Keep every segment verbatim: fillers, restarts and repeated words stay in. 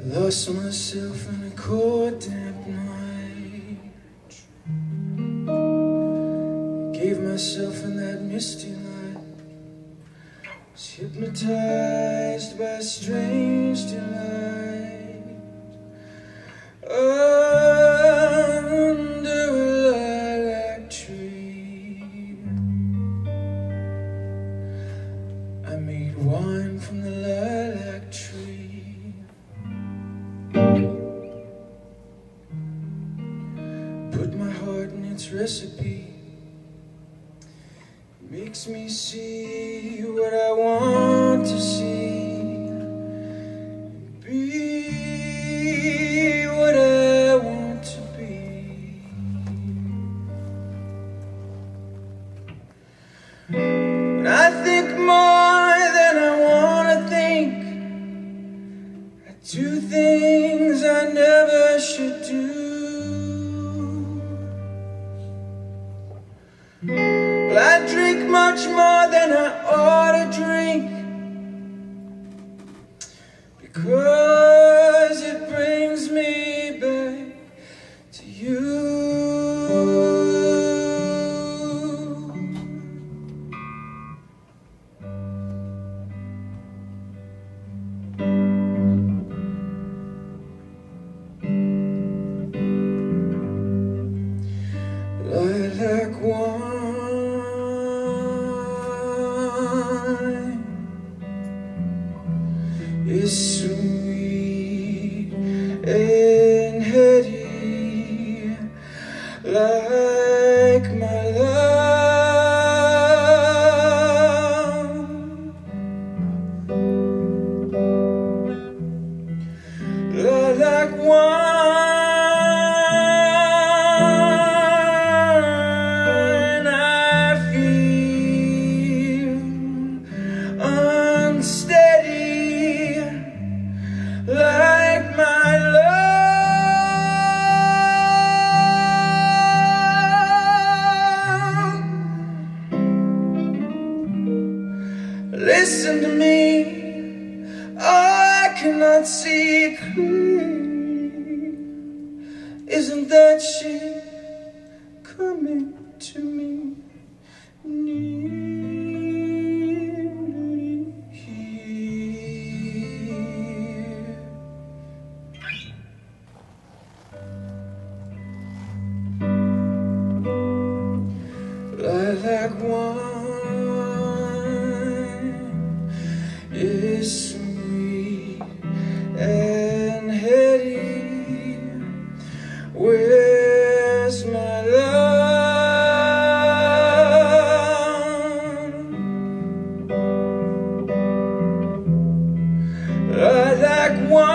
Lost myself in a cold, damp night. Gave myself in that misty light. Was hypnotized by a strange delight. Under a lilac tree, I made wine from the lilac tree. Put my heart in its recipe. It makes me see what I want to see, be what I want to be. When I think more than I want to think, I do things I never should do. Well, I drink much more than I ought to drink, because it brings me back to you. Lilac wine is sweet and heady, like my love. Lilac wine, unsteady, like my love. Listen to me, oh, I cannot see clear. Isn't that she coming to me near? Lilac wine is sweet and heady. Where's my love? Lilac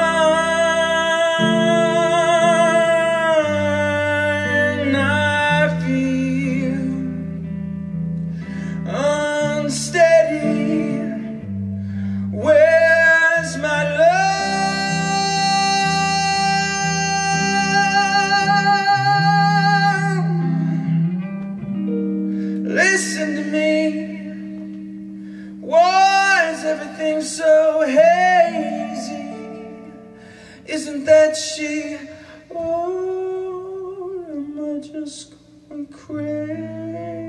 wine, I feel unsteady. Where's my love? Listen to me. Why is everything so hazy? Isn't that she? Oh, am I just going crazy?